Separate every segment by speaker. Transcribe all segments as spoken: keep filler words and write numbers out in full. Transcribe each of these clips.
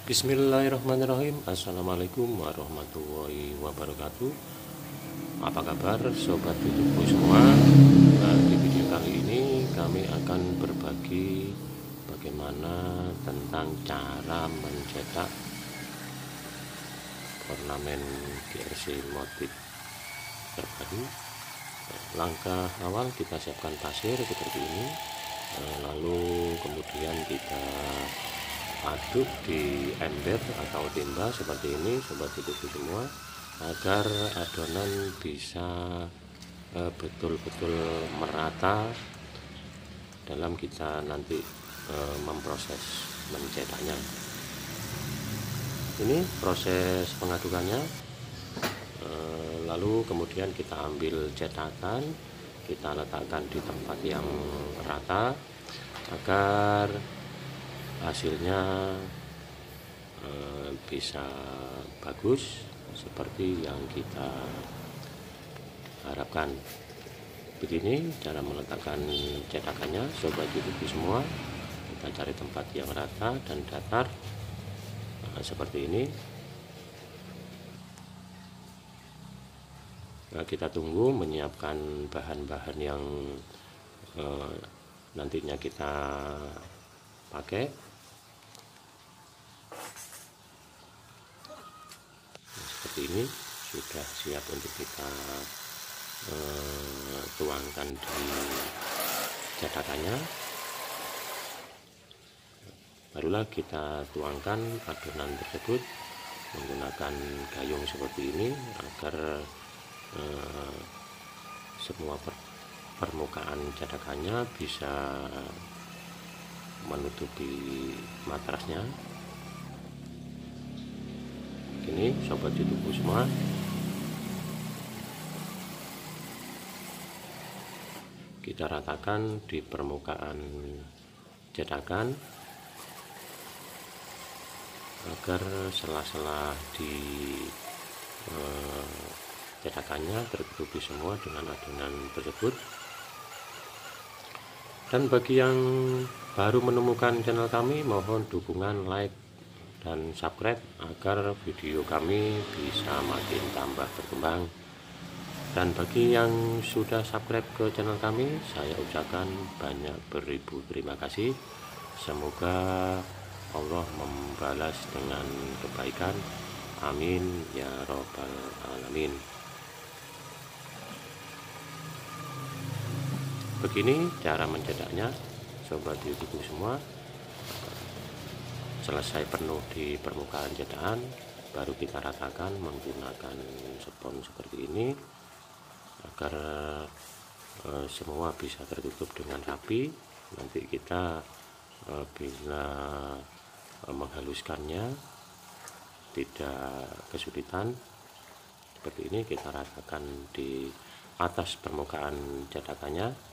Speaker 1: Bismillahirrahmanirrahim. Assalamualaikum warahmatullahi wabarakatuh. Apa kabar sobat YouTubeku semua? Nah, di video kali ini kami akan berbagi bagaimana tentang cara mencetak ornamen G R C motif terpadu. Langkah awal, kita siapkan pasir seperti ini, lalu kemudian kita aduk di ember atau timba seperti ini sobat YouTubeku semua, agar adonan bisa betul-betul eh, merata dalam kita nanti eh, memproses mencetaknya. Ini proses pengadukannya. eh, lalu kemudian kita ambil cetakan, kita letakkan di tempat yang rata agar hasilnya eh, bisa bagus seperti yang kita harapkan. Begini cara meletakkan cetakannya sobat YouTubeku semua. Kita cari tempat yang rata dan datar, nah, seperti ini. Nah, kita tunggu menyiapkan bahan-bahan yang eh, nantinya kita pakai. Nah, seperti ini sudah siap untuk kita eh, tuangkan di cetakannya. Barulah kita tuangkan adonan tersebut menggunakan gayung seperti ini agar eh, semua per permukaan cetakannya bisa menutupi matrasnya. Ini sobat YouTubeku semua, kita ratakan di permukaan cetakan agar sela-sela di eh, cetakannya tertutupi semua dengan adonan tersebut. Dan bagi yang baru menemukan channel kami, mohon dukungan like dan subscribe agar video kami bisa makin tambah berkembang. Dan bagi yang sudah subscribe ke channel kami, saya ucapkan banyak beribu terima kasih. Semoga Allah membalas dengan kebaikan, amin ya robbal alamin. Begini cara mencetaknya sobat YouTubeku semua. Selesai penuh di permukaan cetakan, baru kita ratakan menggunakan spons seperti ini agar eh, semua bisa tertutup dengan rapi. Nanti kita eh, bila eh, menghaluskannya tidak kesulitan. Seperti ini kita ratakan di atas permukaan cetakannya.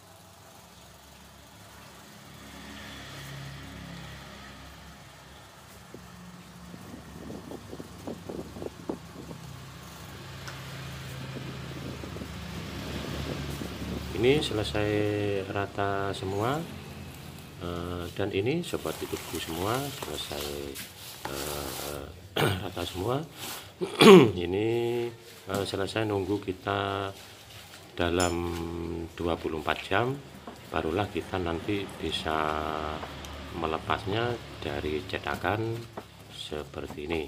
Speaker 1: Ini selesai rata semua, uh, dan ini sobat YouTubeku semua selesai uh, rata semua. Ini uh, selesai, nunggu kita dalam dua puluh empat jam, barulah kita nanti bisa melepasnya dari cetakan seperti ini.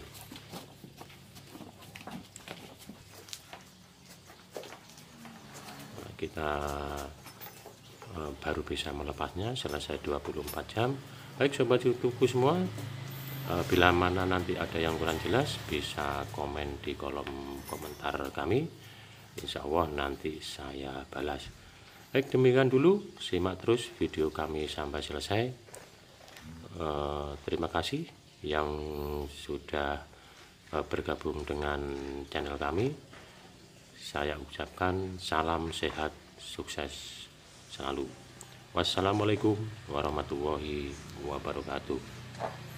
Speaker 1: Kita uh, baru bisa melepasnya selesai dua puluh empat jam. Baik sobat YouTubeku semua, uh, bila mana nanti ada yang kurang jelas bisa komen di kolom komentar kami, insya Allah nanti saya balas. Baik, demikian dulu, simak terus video kami sampai selesai. Uh, terima kasih yang sudah uh, bergabung dengan channel kami. Saya ucapkan salam sehat, sukses selalu. Wassalamualaikum warahmatullahi wabarakatuh.